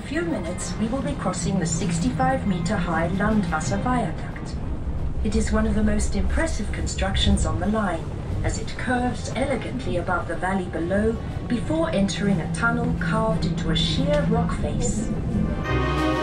few minutes, we will be crossing the 65-meter-high Landwasser Viaduct. It is one of the most impressive constructions on the line, as it curves elegantly above the valley below before entering a tunnel carved into a sheer rock face.